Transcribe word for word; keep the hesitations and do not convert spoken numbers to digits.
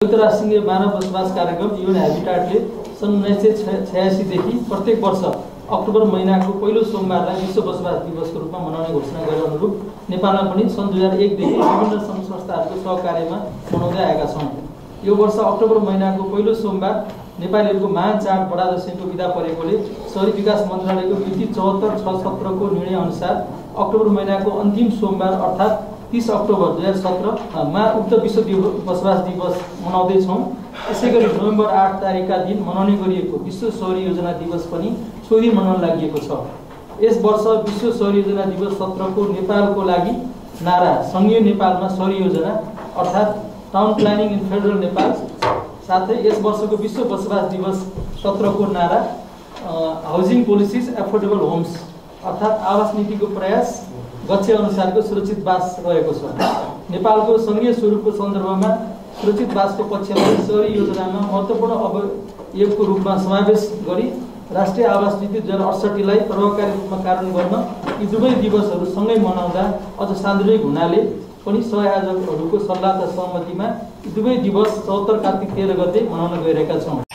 अन्तर्राष्ट्रिय मानव बसोबास कार्यक्रम यूएन हैबिटाटले सन् उन्नाइस सय छयासी देखि प्रत्येक वर्ष अक्टोबर महीनाको पहिलो सोमबारलाई विश्व बसोबास दिवसको रूपमा मनाउने घोषणा गरे अनुरूप नेपालमा पनि सन् दुई हजार एक देखि विभिन्न सङ्घ संस्थाहरूको सहकार्यमा मनाउँदै आएका छौँ। यो वर्ष अक्टोबर महीनाको पहिलो सोमबार नेपालीहरूको महान चाड बडा दशैँको बिदा परेकोले शहरी विकास मन्त्रालयको मिति चौहत्तर छ सत्रको निर्णय अनुसार अक्टोबर महीनाको अन्तिम सोमबार अर्थात् तीस अक्टोबर दुई हजार सत्रमा उक्त विश्व बसोबास दिवस मनाउँदैछौँ। यसै गरी नोभेम्बर आठ तारिकका दिन मनाउने गरिएको विश्व शहरी योजना दिवस पनि सोही मनाउन लागि छ। यस वर्ष विश्व शहरी योजना दिवस सत्रको नेपालको लागि नारा सङ्घीय नेपालमा शहरी योजना अर्थात् town planning in federal Nepal, साथै यस वर्षको विश्व बसोबास दिवस सत्रको नारा हाउसिङ पोलिसिज एफोर्डेबल होम्स अर्थात् आवास नीतिको प्रयास गच्छे अनुसारको सुरक्षित बास रहेको छ। नेपालको सङ्घीय स्वरूपको सन्दर्भमा सुरक्षित बासको पक्षलाई शहरी योजनामा महत्त्वपूर्ण अवयवको रूपमा समावेश गरी राष्ट्रिय आवास नीति दुई हजार अडसट्ठीलाई प्रभावकारी रूपमा कार्यान्वयन गर्न यी दुवै दिवसहरू सँगै मनाउँदा अझ सान्दर्भिक हुनाले पनि सहआयोजकहरूको सल्लाह र सहमतिमा यी दुवै दिवस चौहत्तर कार्तिक तेह्र गते मनाउन गइरहेका छौँ।